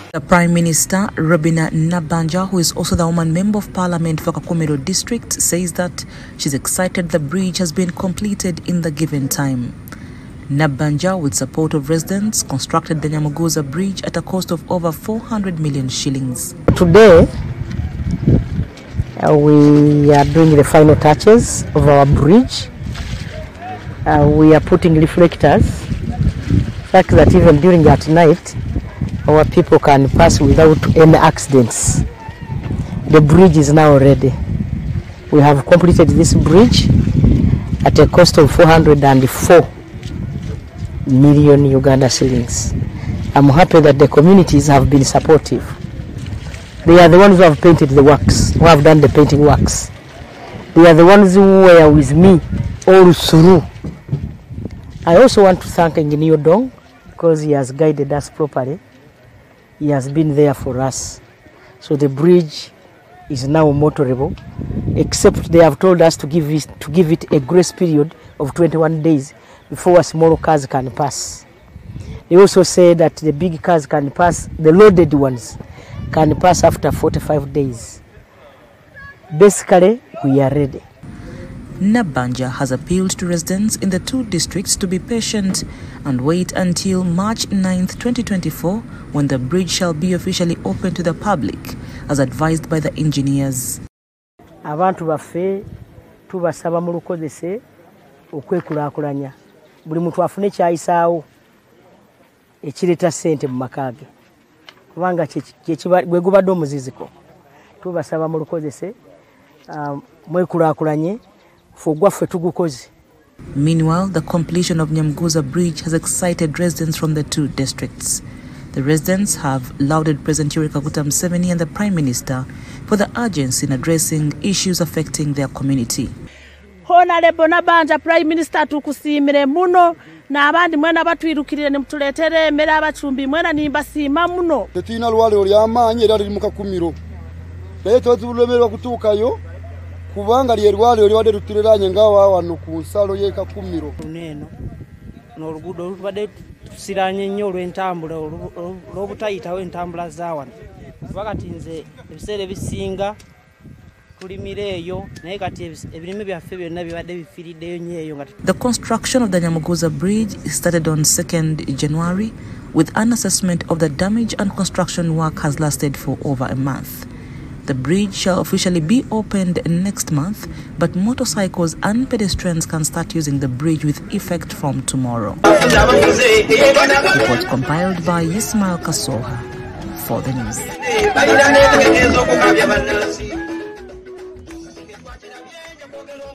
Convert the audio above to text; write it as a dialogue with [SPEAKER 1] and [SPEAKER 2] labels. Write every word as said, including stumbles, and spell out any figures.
[SPEAKER 1] The Prime Minister, Robinah Nabbanja, who is also the woman member of parliament for Kakumiro district, says that she's excited the bridge has been completed in the given time. Nabbanja, with support of residents, constructed the Nyamuguza bridge at a cost of over four hundred million shillings. Today, uh, we are doing the final touches of our bridge. Uh, we are putting reflectors, such that even during at night, our people can pass without any accidents. The bridge is now ready. We have completed this bridge at a cost of four hundred four million Uganda shillings. I'm happy that the communities have been supportive. They are the ones who have painted the works, who have done the painting works. They are the ones who were with me all through. I also want to thank Engineer Dong because he has guided us properly. He has been there for us. So the bridge is now motorable, except they have told us to give it, to give it a grace period of twenty-one days before small cars can pass. They also say that the big cars can pass, the loaded ones can pass after forty-five days. Basically, we are ready. Nabbanja has appealed to residents in the two districts to be patient and wait until March ninth, twenty twenty-four, when the bridge shall be officially open to the public, as advised by the engineers. Abantu baffe tubasaba mu lukozese okwekulaakulanya. Buli muntu afune kyayisaawo ekireta ssente mu makage. Kubanga gwe gubadde omuziziko. Tubasaba mu lukozese mwekulaakulanye. Meanwhile, the completion of Nyamuguza Bridge has excited residents from the two districts. The residents have lauded President Yoweri Kaguta Museveni and the Prime Minister for the urgency in addressing issues affecting their community.
[SPEAKER 2] Honorable Nabbanja Prime Minister tukusiimire muno n'abandi mwena batwirukirire ne mutuletere emere abachumbi mwena nimbasiima muno.
[SPEAKER 3] Tetina lwale olyamaanyi era liri mu Kakumiro. Naye tozibulemerwa kutuukayo. Kubanga lyerwale oliwadde lutireranye ngawa wano ku nsalo ye Kakumiro.
[SPEAKER 4] Neno n'oluguudo olubadde tusiranye nnyo olw'entambula olw'obutayitawo entambula z'awano. Kuba kati nze ebiseera ebisinga tulimira eyo naye kati ebirime byaffe byonna bibadde bifiiriddeyo nnyo eyo.
[SPEAKER 1] The construction of the Nyamuguza Bridge started on second January, with an assessment of the damage, and construction work has lasted for over a month. The bridge shall officially be opened next month, but motorcycles and pedestrians can start using the bridge with effect from tomorrow. Report compiled by Ismail Kasoha for the news.